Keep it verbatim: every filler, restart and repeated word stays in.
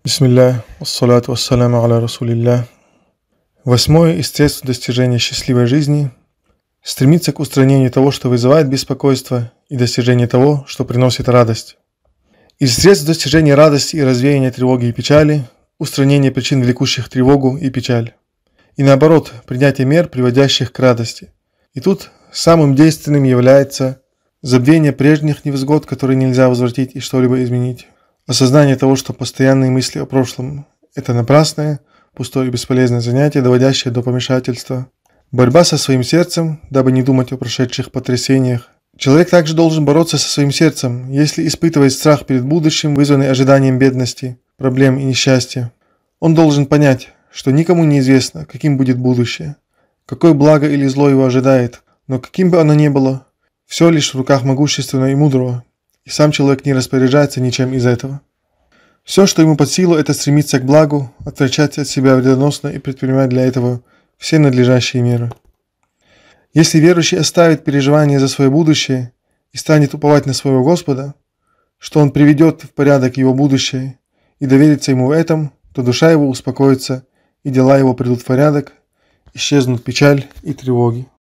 Бисмилля, ассалату вассаляму аля расулилля. Восьмое из средств достижения счастливой жизни – стремиться к устранению того, что вызывает беспокойство, и достижению того, что приносит радость. Из средств достижения радости и развеяния тревоги и печали – устранение причин, влекущих тревогу и печаль. И наоборот, принятие мер, приводящих к радости. И тут самым действенным является забвение прежних невзгод, которые нельзя возвратить и что-либо изменить. Осознание того, что постоянные мысли о прошлом – это напрасное, пустое и бесполезное занятие, доводящее до помешательства. Борьба со своим сердцем, дабы не думать о прошедших потрясениях. Человек также должен бороться со своим сердцем, если испытывает страх перед будущим, вызванный ожиданием бедности, проблем и несчастья. Он должен понять, что никому не известно, каким будет будущее, какое благо или зло его ожидает, но каким бы оно ни было, все лишь в руках могущественного и мудрого. И сам человек не распоряжается ничем из этого. Все, что ему под силу, это стремиться к благу, отречать от себя вредоносно и предпринимать для этого все надлежащие меры. Если верующий оставит переживания за свое будущее и станет уповать на своего Господа, что Он приведет в порядок его будущее и доверится ему в этом, то душа его успокоится и дела его придут в порядок, исчезнут печаль и тревоги.